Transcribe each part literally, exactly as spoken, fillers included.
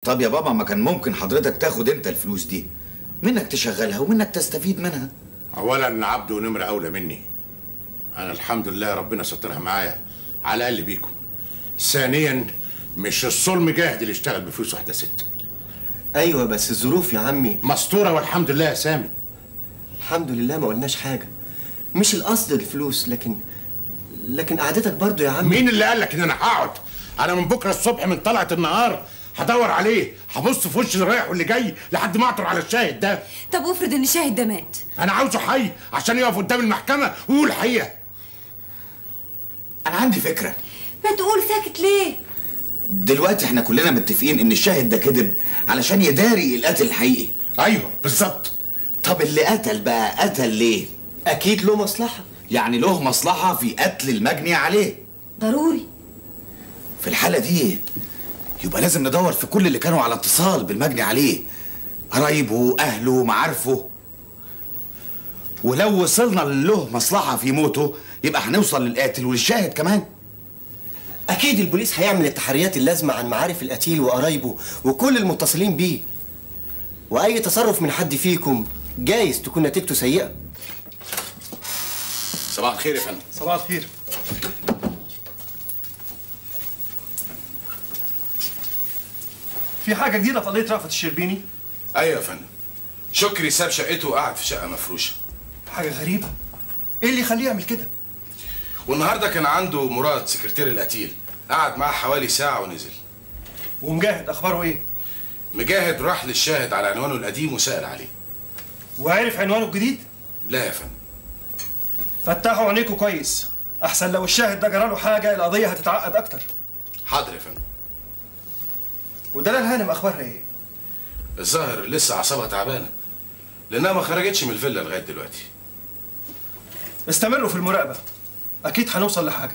طب يا بابا، ما كان ممكن حضرتك تاخد انت الفلوس دي منك تشغلها ومنك تستفيد منها؟ اولا عبده ونمره اولى مني. انا الحمد لله ربنا سترها معايا على الاقل بيكم. ثانيا مش الصلم جاهد اللي اشتغل بفلوس واحده ست. ايوه بس الظروف يا عمي مستوره والحمد لله يا سامي. الحمد لله ما قلناش حاجه. مش القصد الفلوس، لكن لكن قعدتك برضو يا عمي. مين اللي قال لك ان انا هقعد؟ انا من بكره الصبح من طلعه النهار هدور عليه، هبص في وش اللي رايح واللي جاي لحد ما اعثر على الشاهد ده. طب وافرض ان الشاهد ده مات؟ انا عاوزه حي عشان يقف قدام المحكمه ويقول الحقيقه. انا عندي فكره. ما تقول ساكت ليه؟ دلوقتي احنا كلنا متفقين ان الشاهد ده كذب علشان يداري القتل الحقيقي. ايوه بالظبط. طب اللي قتل بقى قتل ليه؟ اكيد له مصلحه. يعني له مصلحه في قتل المجني عليه. ضروري. في الحاله دي يبقى لازم ندور في كل اللي كانوا على اتصال بالمجني عليه، قرايبه، اهله، معارفه. ولو وصلنا له مصلحه في موته يبقى هنوصل للقاتل وللشاهد كمان. اكيد البوليس هيعمل التحريات اللازمه عن معارف القتيل وقرايبه وكل المتصلين بيه، واي تصرف من حد فيكم جايز تكون نتيجته سيئه. صباح الخير يا فندم. صباح الخير. في حاجه جديده في قضيه رأفت الشربيني؟ ايوه يا فندم. شكري ساب شقته وقعد في شقه مفروشه. حاجه غريبه. ايه اللي يخليه يعمل كده؟ والنهارده كان عنده مراد سكرتير القتيل، قعد معاه حوالي ساعه ونزل. ومجاهد اخباره ايه؟ مجاهد راح للشاهد على عنوانه القديم وسأل عليه. وعرف عنوانه الجديد؟ لا يا فندم. فتحوا عينيكوا كويس، احسن لو الشاهد ده جراله حاجه القضيه هتتعقد اكتر. حاضر يا فندم. ودلال هانم اخبارها ايه؟ الظاهر لسه اعصابها تعبانه لانها ما خرجتش من الفيلا لغايه دلوقتي. استمروا في المراقبه، اكيد هنوصل لحاجه.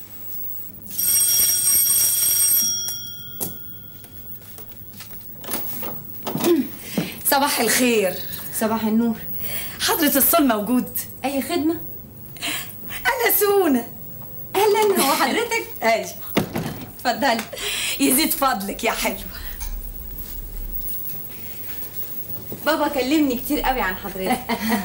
صباح الخير. صباح النور. حضرة الصل موجود؟ اي خدمه؟ انا سونا. اهلا. هو حضرتك؟ ايوه. اتفضلي. يزيد فضلك يا حلوه. بابا كلمني كتير قوي عن حضرتك.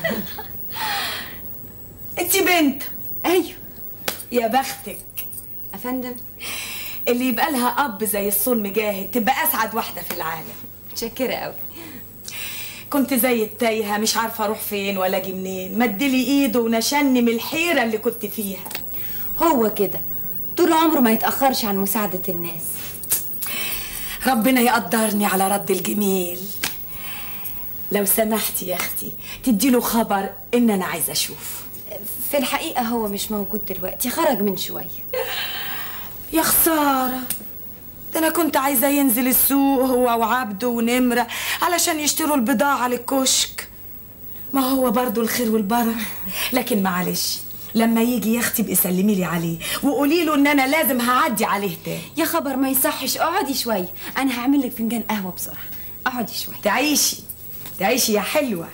انت بنت. ايوه. يا بختك. افندم. اللي يبقى لها اب زي الصول مجاهد تبقى اسعد واحده في العالم. متشكره قوي. كنت زي التايهه مش عارفه اروح فين ولا اجي منين، مدلي ايده ونشني من الحيره اللي كنت فيها. هو كده طول عمره ما يتاخرش عن مساعده الناس. ربنا يقدرني على رد الجميل. لو سمحتي يا اختي تديله خبر ان انا عايزه اشوف. في الحقيقه هو مش موجود دلوقتي، خرج من شويه. يا خساره، ده انا كنت عايزه ينزل السوق هو وعبده ونمره علشان يشتروا البضاعه للكشك. ما هو برضو الخير والبركه. لكن معلش لما يجي يا اختي ابقي سلمي لي عليه وقولي له ان انا لازم هعدي عليه تاني. يا خبر ما يصحش، اقعدي شويه، انا هعمل لك فنجان قهوه بسرعه. اقعدي شويه. تعيشي تعيشي يا حلوه.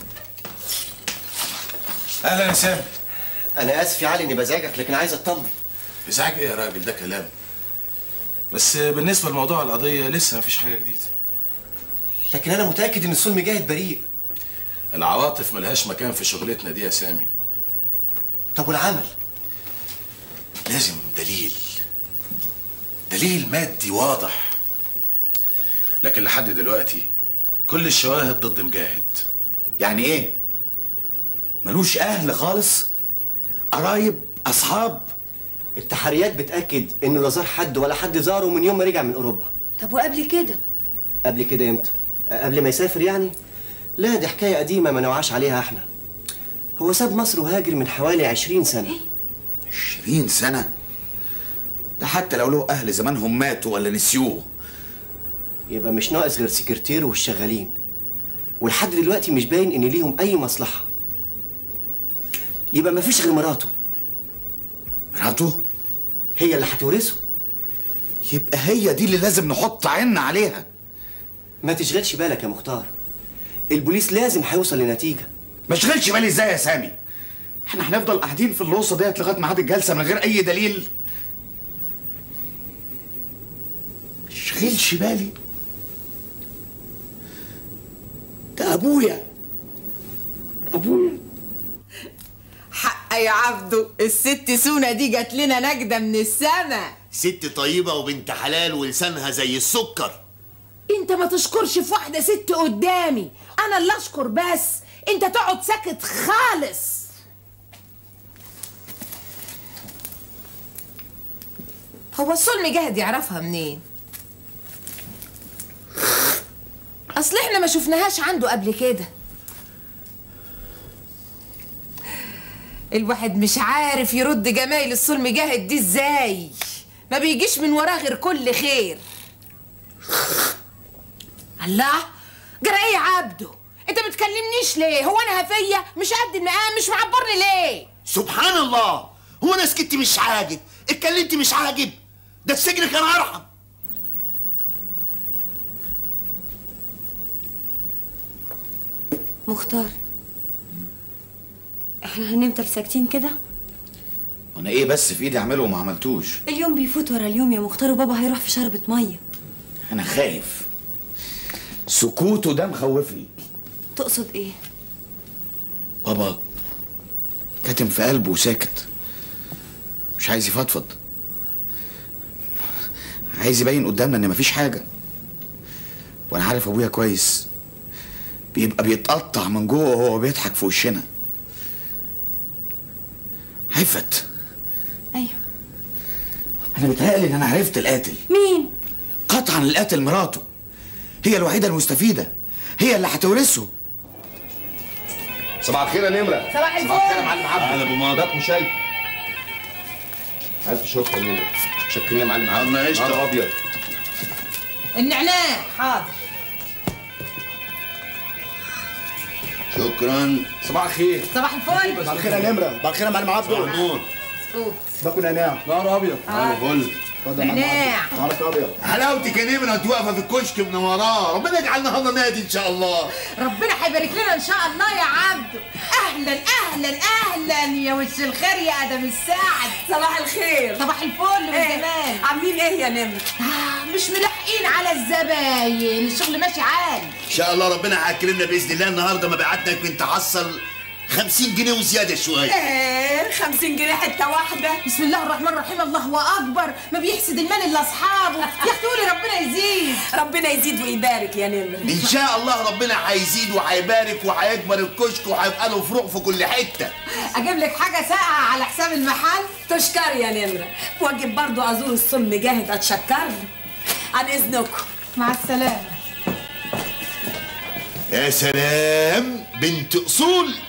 اهلا يا سامي. انا اسف يا علي اني بزعجك، لكن عايز اطمن. ازعاج ايه يا راجل؟ ده كلام. بس بالنسبه لموضوع القضيه لسه مفيش حاجه جديده. لكن انا متاكد ان الصول مجاهد بريء. العواطف ملهاش مكان في شغلتنا دي يا سامي. طب والعمل؟ لازم دليل، دليل مادي واضح. لكن لحد دلوقتي كل الشواهد ضد مجاهد. يعني ايه؟ ملوش اهل خالص؟ قرايب؟ اصحاب؟ التحريات بتاكد انه لا زار حد ولا حد زاره من يوم ما رجع من اوروبا. طب وقبل كده؟ قبل كده امتى؟ قبل ما يسافر يعني؟ لا دي حكايه قديمه ما نوعاش عليها احنا. هو ساب مصر وهاجر من حوالي عشرين سنه. عشرين سنه؟ ده حتى لو له اهل زمانهم ماتوا ولا نسيوه. يبقى مش ناقص غير سكرتير والشغالين، ولحد دلوقتي مش باين ان ليهم اي مصلحه. يبقى مفيش غير مراته. مراته؟ هي اللي هتورثه. يبقى هي دي اللي لازم نحط عيننا عليها. ما تشغلش بالك يا مختار، البوليس لازم هيوصل لنتيجه. ما اشغلش بالي ازاي يا سامي؟ احنا هنفضل قاعدين في اللوصه ديت لغايه ميعاد الجلسه من غير اي دليل؟ ما اشغلش بالي. ده ابويا ابويا. حق يا عبدو، الست سونا دي جات لنا نجدة من السما. ست طيبة وبنت حلال ولسانها زي السكر. انت ما تشكرش في واحدة ست قدامي، انا اللي اشكر بس، انت تقعد ساكت خالص. هو الصلم جاهد يعرفها منين؟ اصل احنا ما شفناهاش عنده قبل كده. الواحد مش عارف يرد جمايل الصلم جاهد دي ازاي، ما بيجيش من وراه غير كل خير. الله، جرى ايه يا عبده؟ انت ما بتكلمنيش ليه؟ هو انا هفيه مش قد المقام؟ مش معبرني ليه؟ سبحان الله، هو انا سكت مش عاجب، اتكلمت مش عاجب، ده السجن كان ارحم. مختار، احنا هنفضل ساكتين كده؟ وانا ايه بس في ايدي اعمله وما عملتوش؟ اليوم بيفوت ورا اليوم يا مختار، وبابا هيروح في شربة ميه. انا خايف، سكوته ده مخوفني. تقصد ايه؟ بابا كاتم في قلبه وساكت، مش عايز يفضفض، عايز يبين قدامنا ان مفيش حاجه. وانا عارف ابويا كويس، بيبقى بيتقطع من جوه وهو بيضحك في وشنا. عفت. ايوه، انا بيتهيألي ان انا عرفت القاتل. مين؟ قطعا القاتل مراته، هي الوحيده المستفيده، هي اللي هتورثه. صباح الخير يا نمره. صباح الفل. صباح الخير يا معلم عبد. اهلا ابو ماضي وشاي. الف شكر يا نمره. شكرا يا معلم عبد. انا قشطه. نهار ابيض. النعناع حاضر. شكرا. صباح الخير. صباح الفل. صباح الخير يا نمره. صباح الخير يا معلم عبد. صباح النور. باكل نعناع. نهار ابيض. انا فل. نعناع. نهارك ابيض. حلاوتك يا نمره انت واقفه في الكشك من وراه، ربنا يجعلنا هنا نادي ان شاء الله. ربنا هيبارك لنا ان شاء الله يا عبدو. اهلا اهلا اهلا يا وش الخير يا ادم السعد. صباح الخير. صباح الفل والجمال. عاملين ايه يا نمر؟ آه مش ملاحقين على الزباين، الشغل ماشي عالي. ان شاء الله ربنا هيكرمنا باذن الله. النهارده مبيعاتنا يمكن تحصل خمسين جنيه وزياده شويه. ايه خمسين جنيه حته واحده؟ بسم الله الرحمن الرحيم، الله اكبر، ما بيحسد المال الا اصحابه. يا اختي قولي ربنا يزيد. ربنا يزيد ويبارك يا نمر. ان شاء الله ربنا هيزيد وهيبارك وهيكبر الكشك وهيبقى له فروع في كل حته. اجيب لك حاجه ساقعه على حساب المحل؟ تشكر يا نمره، واجب برضو ازور الصلم جاهد اتشكر له. عن اذنكم. مع السلامه. يا سلام، بنت اصول.